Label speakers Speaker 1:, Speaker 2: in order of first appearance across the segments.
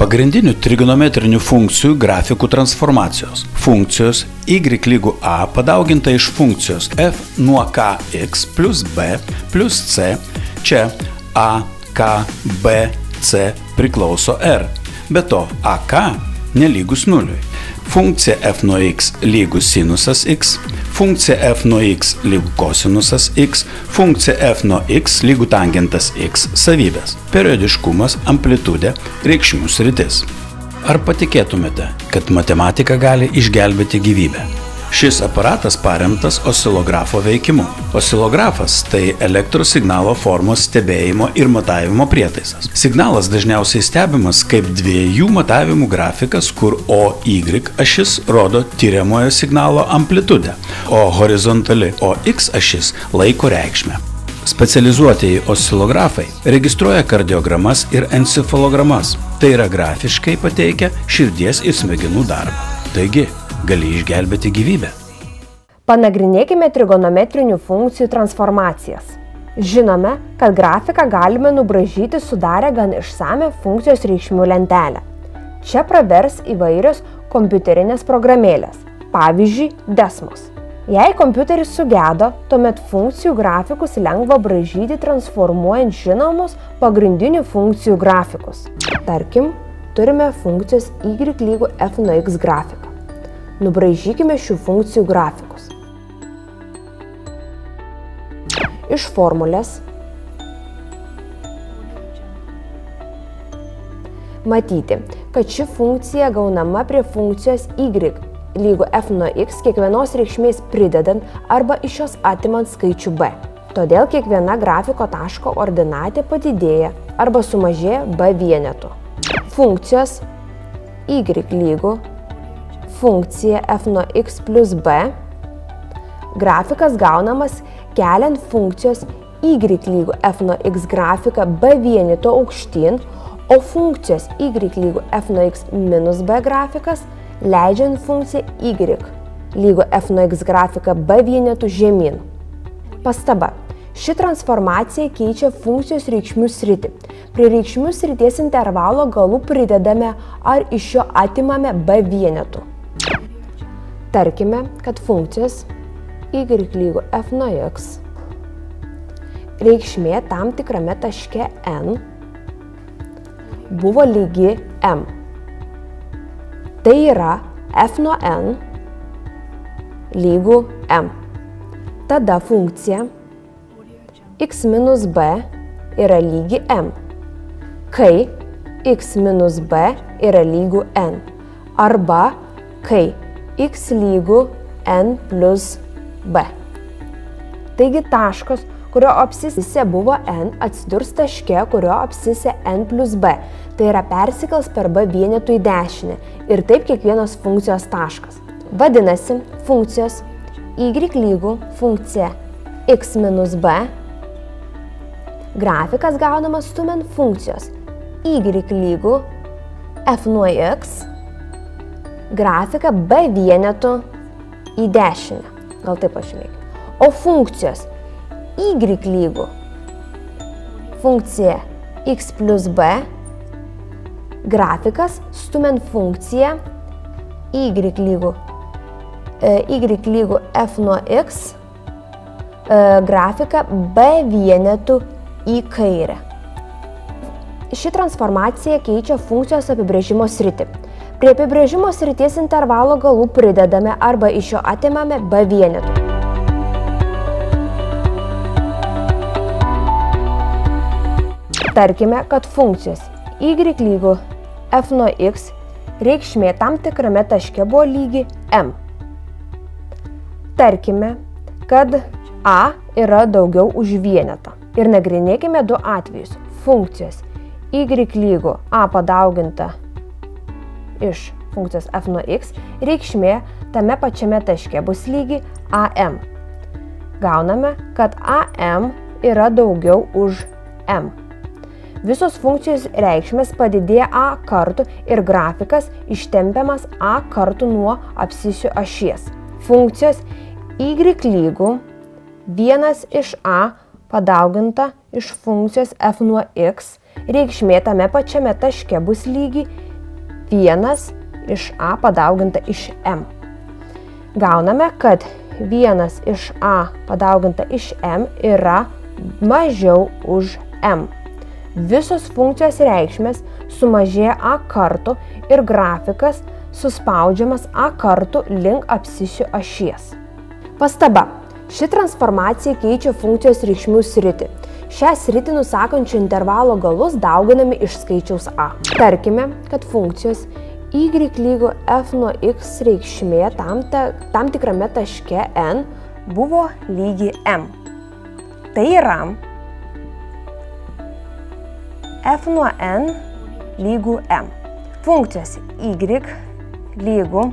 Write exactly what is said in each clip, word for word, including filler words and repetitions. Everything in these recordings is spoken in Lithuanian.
Speaker 1: Pagrindinių trigonometrinių funkcijų grafikų transformacijos. Funkcijos y lygu a padauginta iš funkcijos f nuo kx plus b plus c, čia a, k, b, c priklauso r. Be to, ak nelygus nuliui. Funkcija f nuo x lygus sinusas x, funkcija f nuo x lygu kosinusas x, funkcija f nuo x lygu tangentas x savybės. Periodiškumas, amplitudė, reikšmių sritis. Ar patikėtumėte, kad matematika gali išgelbėti gyvybę? Šis aparatas paremtas oscilografo veikimu. Oscilografas – tai elektros signalo formos stebėjimo ir matavimo prietaisas. Signalas dažniausiai stebimas kaip dviejų matavimų grafikas, kur O Y ašis rodo tiriamojo signalo amplitudę, o horizontali O X ašis laiko reikšmę. Specializuotieji oscilografai registruoja kardiogramas ir encefalogramas, tai yra grafiškai pateikia širdies ir smegenų darbą. Taigi, gali išgelbėti gyvybę.
Speaker 2: Panagrinėkime trigonometrinių funkcijų transformacijas. Žinome, kad grafiką galime nubraižyti sudarę gan išsamią funkcijos reikšmių lentelę. Čia pravers įvairios kompiuterinės programėlės, pavyzdžiui, Desmos. Jei kompiuteris sugedo, tuomet funkcijų grafikus lengva braižyti transformuojant žinomus pagrindinių funkcijų grafikus. Tarkim, turime funkcijos y lygu f nuo x grafiką. Nubraižykime šių funkcijų grafikus. Iš formulės matyti, kad ši funkcija gaunama prie funkcijos y lygu f nuo x kiekvienos reikšmės pridedant arba iš jos atimant skaičių b. Todėl kiekviena grafiko taško ordinatė padidėja arba sumažėja b vienetų. Funkcijos y lygu funkcija f nuo x plus b. Grafikas gaunamas keliant funkcijos y lygu f nuo x grafiką b vieneto aukštyn, o funkcijos y lygu f nuo x minus b grafikas leidžiant funkciją y lygu f nuo x grafiką b vienetų žemyn. Pastaba. Ši transformacija keičia funkcijos reikšmių sritį. Prie reikšmių srities intervalo galų pridedame ar iš jo atimame b vienetų. Tarkime, kad funkcijos y lygu f nuo x reikšmė tam tikrame taške n buvo lygi m. Tai yra f nuo n lygu m. Tada funkcija x minus b yra lygi m, kai x minus b yra lygu n, arba kai x lygu n plus b. Taigi taškas, kurio abscisė buvo n, atsidurs taške, kurio abscisė n plus b. Tai yra persikels per b vienetų į dešinę ir taip kiekvienos funkcijos taškas. Vadinasi, funkcijos y lygu funkcija x minus b. Grafikas gaunamas stumiant funkcijos y lygu f nuo x grafiką b vienetų į dešinę. Gal taip pažymėkime. O funkcijos y lygu funkcija x plus b grafikas stumiant funkciją y lygu, y lygu f nuo x grafiką b vienetų į kairę. Ši transformacija keičia funkcijos apibrėžimo sritį. Prie apibrėžimo srities intervalo galų pridedame arba iš jo atimame b vienetų. Tarkime, kad funkcijos y lygu f nuo x reikšmė tam tikrame taške buvo lygi m. Tarkime, kad a yra daugiau už vienetą. Ir nagrinėkime du atvejus. Funkcijos y lygu a padauginta iš funkcijos f nuo x reikšmė tame pačiame taške bus lygi am. Gauname, kad am yra daugiau už m. Visos funkcijos reikšmės padidėja a kartų ir grafikas ištempiamas a kartų nuo abscisių ašies. Funkcijos y lygu vienas iš a padauginta iš funkcijos f nuo x reikšmė tame pačiame taške bus lygi vienas iš a padauginta iš m. Gauname, kad vienas iš a padauginta iš m yra mažiau už m. Visos funkcijos reikšmės sumažėja a kartų ir grafikas suspaudžiamas a kartų link abscisių ašies. Pastaba. Ši transformacija keičia funkcijos reikšmių sritį. Šią sritį nusakančio intervalo galus dauginami iš skaičiaus a. Tarkime, kad funkcijos y lygu f nuo x reikšmė tam, ta, tam tikrame taške n buvo lygi m. Tai yra f nuo n lygu m. Funkcijos y lygu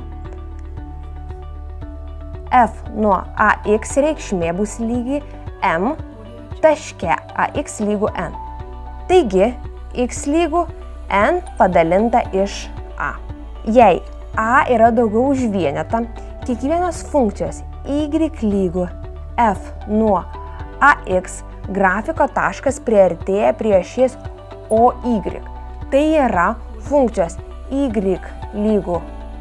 Speaker 2: f nuo ax reikšmė bus lygi m taške ax lygu n. Taigi, x lygu n padalinta iš a. Jei a yra daugiau už vienetą, kiekvienos funkcijos y lygu f nuo ax grafiko taškas priartėja prie ašies oy. Tai yra funkcijos y lygu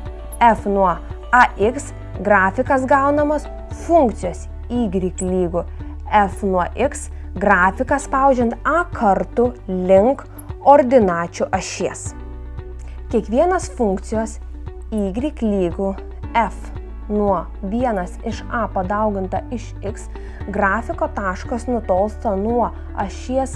Speaker 2: f nuo ax grafikas gaunamas funkcijos y lygu f nuo x grafikas spaudžiant a kartų link ordinačių ašies. Kiekvienas funkcijos y lygu f nuo vienas iš a padauginta iš x grafiko taškas nutolsta nuo ašies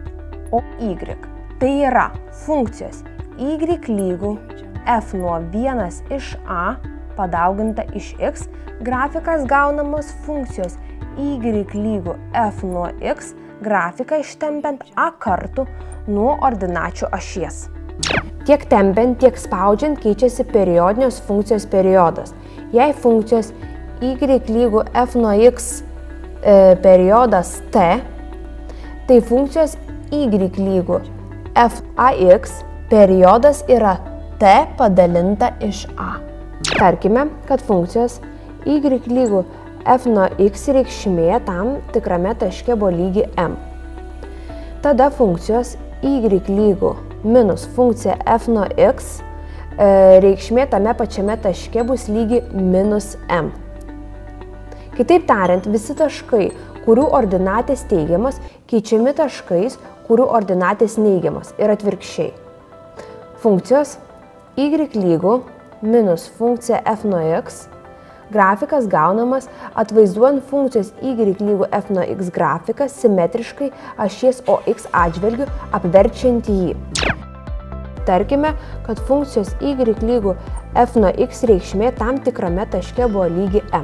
Speaker 2: oy. Tai yra funkcijos y lygu f nuo vienas iš a padauginta iš x grafikas gaunamas funkcijos y lygu f nuo x grafiką ištempiant a kartų nuo ordinačių ašies. Tiek tempiant, tiek spaudžiant keičiasi periodinės funkcijos periodas. Jei funkcijos y lygu f nuo x e, periodas t, tai funkcijos y lygu f ax periodas yra t padalinta iš a. Tarkime, kad funkcijos y lygu f nuo x reikšmė tam tikrame taške buvo lygi m. Tada funkcijos y lygu minus funkcija f nuo x e, reikšmė tame pačiame taške bus lygi minus m. Kitaip tariant, visi taškai, kurių ordinatės teigiamas, keičiami taškais, kurių ordinatės neigiamas ir atvirkščiai. Funkcijos y lygu minus funkcija f nuo x grafikas gaunamas atvaizduojant funkcijos y lygu f nuo x grafiką simetriškai ašies ox atžvilgiu apverčiant jį. Tarkime, kad funkcijos y lygu f nuo x reikšmė tam tikrame taške buvo lygi m.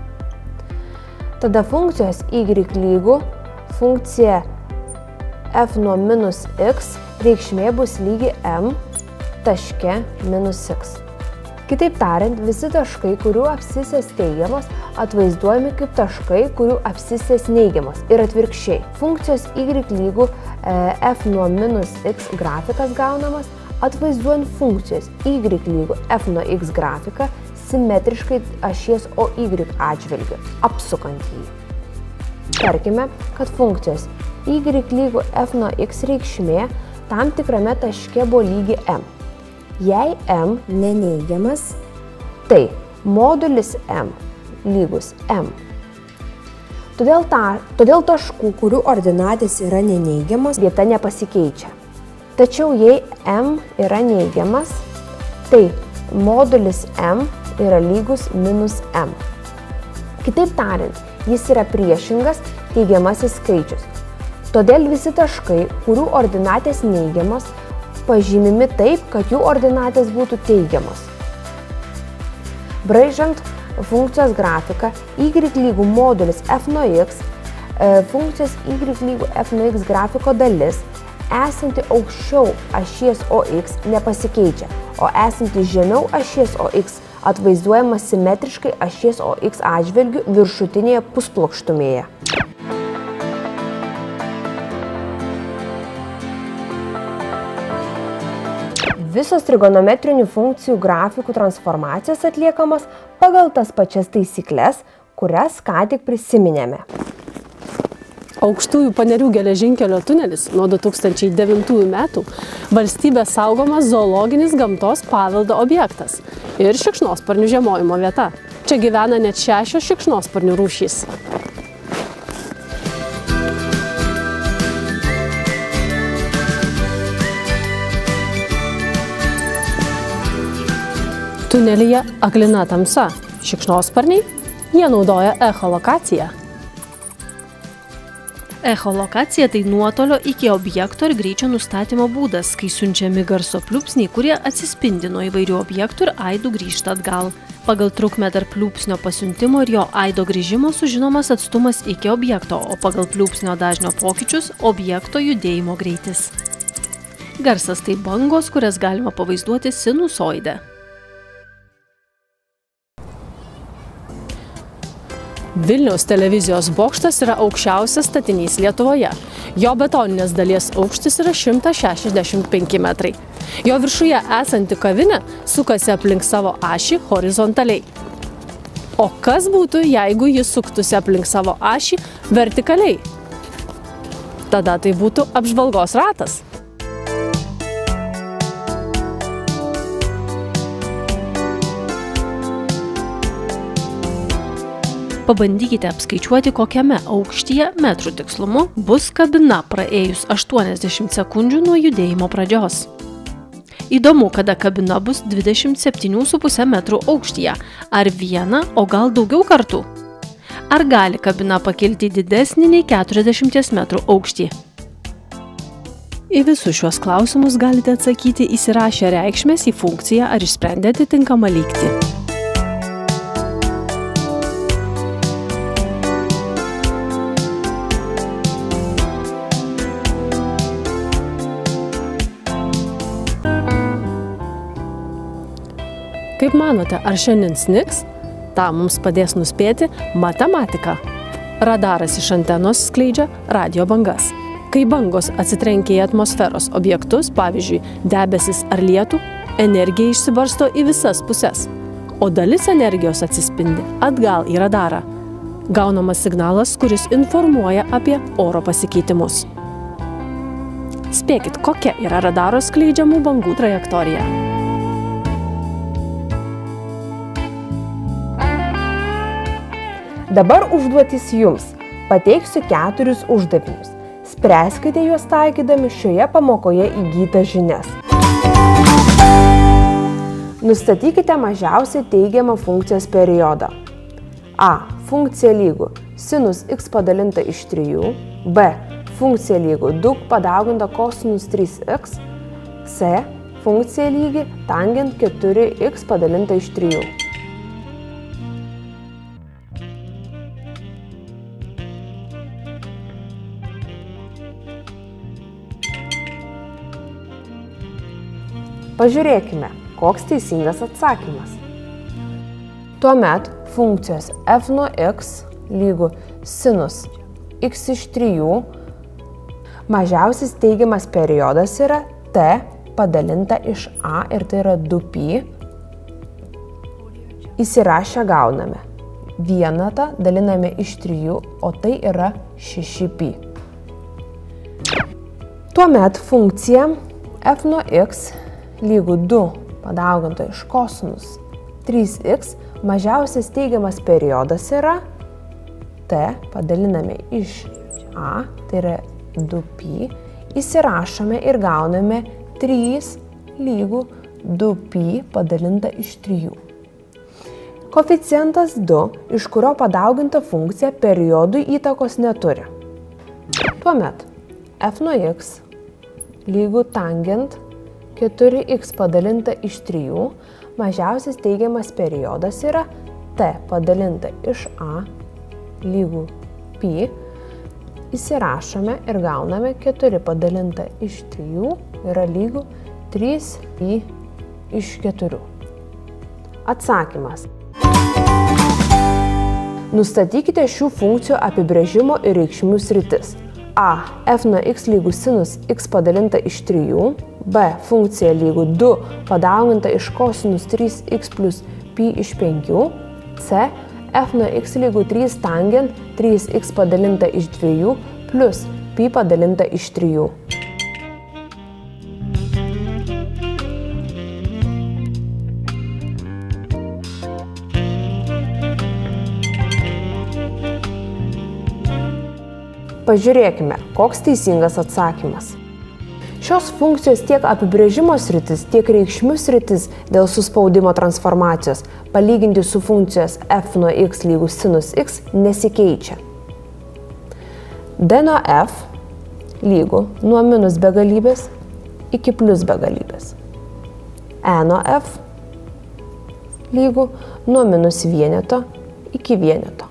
Speaker 2: Tada funkcijos y lygu funkcija f nuo minus x reikšmė bus lygi m taške minus x. Kitaip tariant, visi taškai, kurių abscisės teigiamas, atvaizduojami kaip taškai, kurių abscisės neigiamas ir atvirkščiai. Funkcijos y lygu e, f nuo minus x grafikas gaunamas, atvaizduojant funkcijos y lygu f nuo x grafiką simetriškai ašies oy atžvilgiu, apsukant jį. Tarkime, kad funkcijos y lygu f nuo x reikšmė tam tikrame taške buvo lygi m. Jei m neneigiamas, tai modulis m lygus m. Todėl, ta, todėl taškų, kurių ordinatės yra neneigiamas, vieta nepasikeičia. Tačiau jei m yra neigiamas, tai modulis m yra lygus minus m. Kitaip tariant, jis yra priešingas teigiamasis skaičius. Todėl visi taškai, kurių ordinatės neigiamas, pažymimi taip, kad jų ordinatės būtų teigiamos. Braižant funkcijos grafiką y lygu modulis f nuo x, funkcijos y lygu f nuo x grafiko dalis, esanti aukščiau ašies ox nepasikeičia, o esanti žemiau ašies ox atvaizduojama simetriškai ašies ox atžvilgiu viršutinėje pusplokštumėje. Visos trigonometrinių funkcijų grafikų transformacijos atliekamas pagal tas pačias taisykles, kurias ką tik prisiminėme.
Speaker 3: Aukštųjų Panerių geležinkelio tunelis nuo du tūkstančiai devintųjų metų valstybės saugomas zoologinis gamtos paveldo objektas ir šikšnosparnių žiemojimo vieta. Čia gyvena net šešios šikšnosparnių rūšys. Tunelyje aklina tamsa. Šikšnosparniai, jie naudoja echolokaciją. Echolokacija tai nuotolio iki objekto ir greičio nustatymo būdas, kai siunčiami garso pliūpsniai, kurie atsispindi nuo įvairių objektų ir aidų grįžta atgal. Pagal trukmę tarp pliūpsnio pasiuntimo ir jo aido grįžimo sužinomas atstumas iki objekto, o pagal pliūpsnio dažnio pokyčius – objekto judėjimo greitis. Garsas tai bangos, kurias galima pavaizduoti sinusoide. Vilniaus televizijos bokštas yra aukščiausias statinys Lietuvoje. Jo betoninės dalies aukštis yra šimtas šešiasdešimt penki metrai. Jo viršuje esanti kavinė sukasi aplink savo ašį horizontaliai. O kas būtų, jeigu jis suktųsi aplink savo ašį vertikaliai? Tada tai būtų apžvalgos ratas. Pabandykite apskaičiuoti, kokiame aukštyje metrų tikslumu bus kabina praėjus aštuoniasdešimt sekundžių nuo judėjimo pradžios. Įdomu, kada kabina bus dvidešimt septynių su puse metrų aukštyje, ar vieną, o gal daugiau kartų? Ar gali kabina pakilti didesnį nei keturiasdešimt metrų aukštį? Į visus šiuos klausimus galite atsakyti įsirašę reikšmes į funkciją ar išsprendę atitinkamą lygtį. Kaip manote, ar šiandien snigs? Ta mums padės nuspėti matematika. Radaras iš antenos skleidžia radijo bangas. Kai bangos atsitrenkia į atmosferos objektus, pavyzdžiui, debesis ar lietų, energija išsibarsto į visas puses, o dalis energijos atsispindi atgal į radarą. Gaunamas signalas, kuris informuoja apie oro pasikeitimus. Spėkit, kokia yra radaro skleidžiamų bangų trajektorija.
Speaker 2: Dabar užduotis jums. Pateiksiu keturis uždavinius. Spręskite juos taikydami šioje pamokoje įgytas žinias. Nustatykite mažiausiai teigiamą funkcijos periodą. A. Funkcija lygu sinus x padalinta iš trijų. B. Funkcija lygu du padauginta kosinus trys x. C. Funkcija lygi tangent keturi x padalinta iš trijų. Pažiūrėkime, koks teisingas atsakymas. Tuomet funkcijos f nuo x lygu sinus x iš trijų mažiausias teigiamas periodas yra t padalinta iš a ir tai yra du pi. Įsirašę gauname vienetą daliname iš trijų, o tai yra šeši pi. Tuomet funkcija f nuo x lygu du padauginta iš kosinus trys x mažiausias teigiamas periodas yra t padaliname iš a, tai yra du pi, įsirašome ir gauname trys lygu du pi padalinta iš trijų. Koeficientas du, iš kurio padauginta funkcija periodui įtakos neturi. Tuomet f nuo x lygu tangent keturi x padalinta iš trijų, mažiausias teigiamas periodas yra t padalinta iš a lygu pi, įsirašome ir gauname keturi padalinta iš trijų yra lygu trys pi iš keturių. Atsakymas. Nustatykite šių funkcijų apibrėžimo ir reikšmių sritis. A. F nuo x lygu sinus x padalinta iš trijų. B. Funkcija lygu du padauginta iš kosinus trys x plus pi iš penkių. C. F nuo x lygu trys tangent trys x padalinta iš dviejų plus pi padalinta iš trijų. Pažiūrėkime, koks teisingas atsakymas. Šios funkcijos tiek apibrėžimo sritis, tiek reikšmių sritis dėl suspaudimo transformacijos palyginti su funkcijos f nuo x lygus sinus x nesikeičia. D nuo f lygu nuo minus begalybės iki plus begalybės. E nuo f lygu nuo minus vieneto iki vieneto.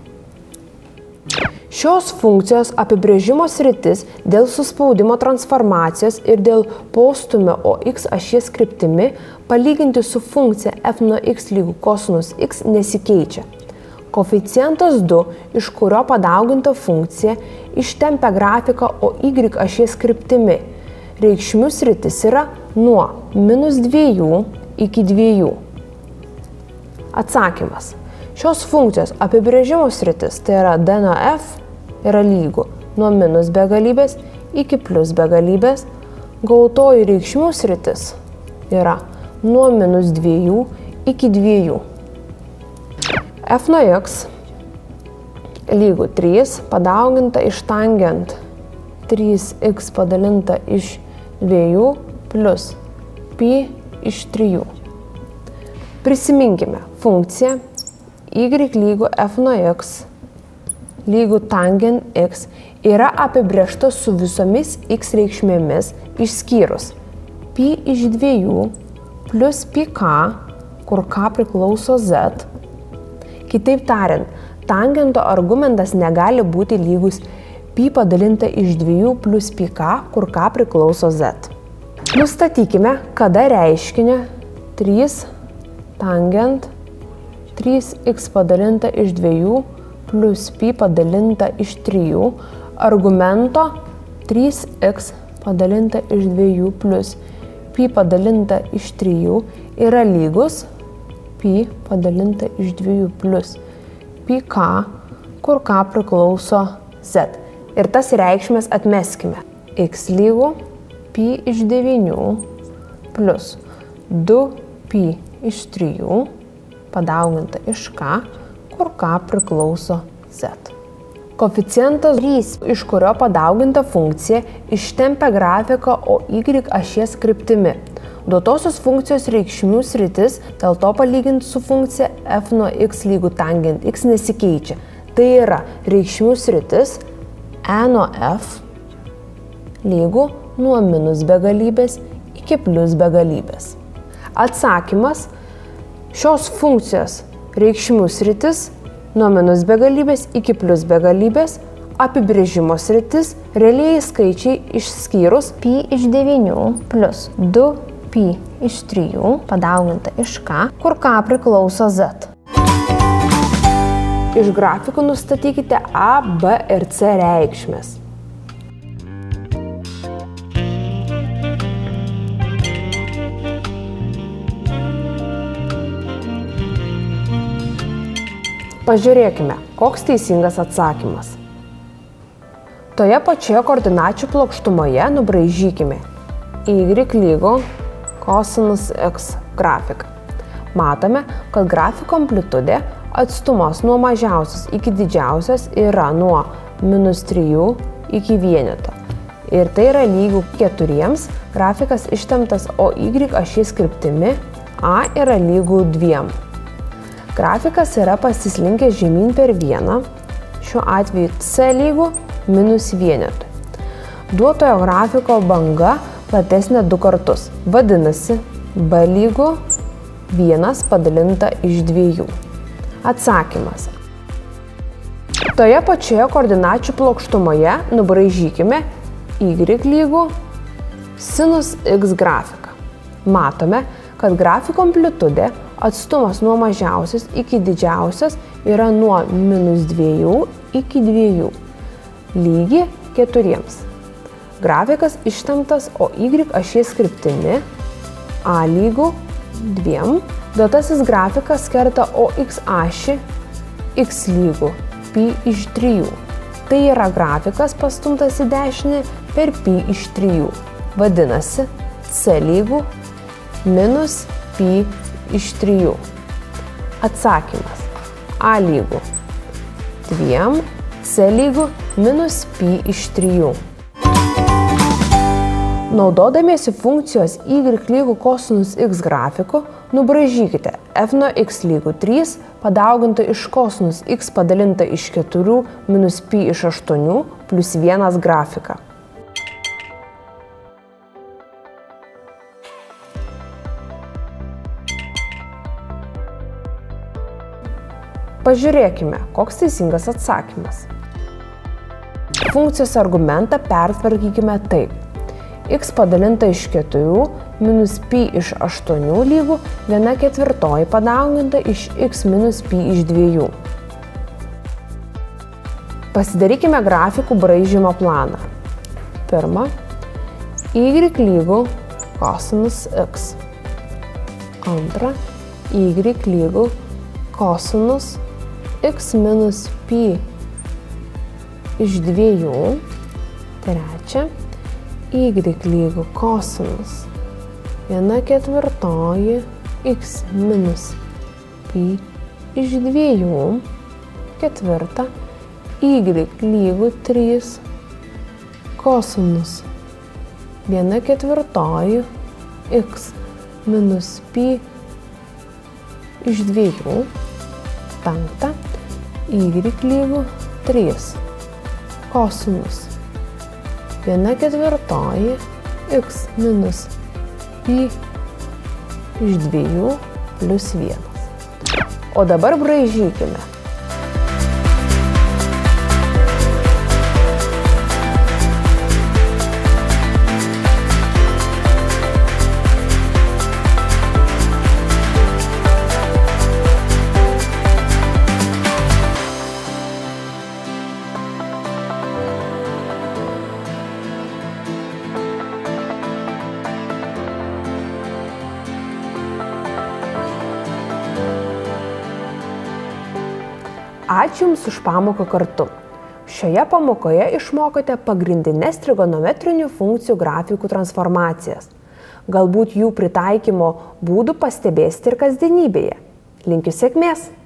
Speaker 2: Šios funkcijos apibrėžimo sritis dėl suspaudimo transformacijos ir dėl postumio o x ašies kryptimi palyginti su funkcija f nuo x lygu kosinus x nesikeičia. Koeficientas du, iš kurio padauginta funkcija, ištempia grafiką o y ašies kryptimi. Reikšmių sritis yra nuo minus dviejų iki dviejų. Atsakymas. Šios funkcijos apibrėžimo sritis, tai yra d nuo f, yra lygu nuo minus begalybės iki plus begalybės, gautoji reikšmių sritis yra nuo minus dviejų iki dviejų. F nuo x lygu trys padauginta iš tangent trys x padalinta iš dviejų plus pi iš trijų. Prisiminkime funkciją y lygu f nuo x lygu tangent x yra apibrėžta su visomis x reikšmėmis išskyrus pi iš dviejų plus pi k, kur k priklauso z. Kitaip tariant, tangento argumentas negali būti lygus pi padalinta iš dviejų plus pi k, kur k priklauso z. Nustatykime, kada reiškinio trys tangent trys x padalinta iš dviejų plus pi padalinta iš trijų argumento trys x padalinta iš dviejų plus pi padalinta iš trijų yra lygus pi padalinta iš dviejų plus pi k, kur k priklauso z. Ir tas reikšmės atmeskime. X lygu pi iš devynių plus du pi iš trijų padauginta iš k, kur k priklauso z. Koeficientas trys, iš kurio padauginta funkcija, ištempia grafiką o y ašies kryptimi. Duotosios funkcijos reikšmių sritis dėl to palyginti su funkcija f nuo x lygu tangent x nesikeičia. Tai yra reikšmių sritis e nuo f lygu nuo minus begalybės iki plus begalybės. Atsakymas. Šios funkcijos reikšmių sritis nuo minus begalybės iki plus begalybės, apibrėžimo sritis realieji skaičiai išskyrus pi iš devynių plus du pi iš trijų padauginta iš k, kur k priklauso z. Iš grafikų nustatykite a, b ir c reikšmės. Pažiūrėkime, koks teisingas atsakymas. Toje pačioje koordinačių plokštumoje nubraižykime y lygu kosinus x grafiką. Matome, kad grafiko amplitudė atstumas nuo mažiausios iki didžiausios yra nuo minus trijų iki vieneto. Ir tai yra lygu keturiems, grafikas ištemptas o y ašies kryptimi, a yra lygu dviem. Grafikas yra pasislinkęs žemyn per vieną, šiuo atveju c lygu minus vienetui. Duotojo grafiko banga platesnė du kartus, vadinasi b lygu vienas padalinta iš dviejų. Atsakymas. Toje pačioje koordinačių plokštumoje nubraižykime y lygu sinus x grafiką. Matome, kad grafiko amplitudė atstumas nuo mažiausios iki didžiausios yra nuo minus dviejų iki dviejų, lygi keturiems. Grafikas ištemptas o y ašies kryptimi, a lygu dviem. Duotasis grafikas kerta o x ašį, x lygu pi iš trijų. Tai yra grafikas pastumtas į dešinę per pi iš trijų. Vadinasi, c lygų minus pi iš trijų. Atsakymas. A lygų dviem, c lygų minus pi iš trijų. Naudodamiesi funkcijos y lygų kosinus x grafiku, nubraižykite f nuo x lygų trys padauginta iš kosinus x padalinta iš keturių minus pi iš aštuonių plus vienas grafiką. Pažiūrėkime, koks teisingas atsakymas. Funkcijos argumentą pertvarkykime taip. X padalinta iš keturių minus pi iš aštuonių lygų viena ketvirtoji padauginta iš x minus pi iš dviejų. Pasidarykime grafikų braižymo planą. Pirma, y lygų kosinus x. Antra, y lygų kosinus x minus pi iš dviejų. Trečia, y lygų kosinus viena ketvirtoji x minus pi iš dviejų. Ketvirta, y lygų trys kosinus viena ketvirtoji x minus pi iš dviejų. Penkta, y lygų trys kosinus viena ketvirtoji x minus pi iš dviejų plus vienas. O dabar braižykime. Ačiū Jums už pamoką kartu. Šioje pamokoje išmokote pagrindines trigonometrinių funkcijų grafikų transformacijas. Galbūt jų pritaikymo būdų pastebėsite ir kasdienybėje. Linkiu sėkmės!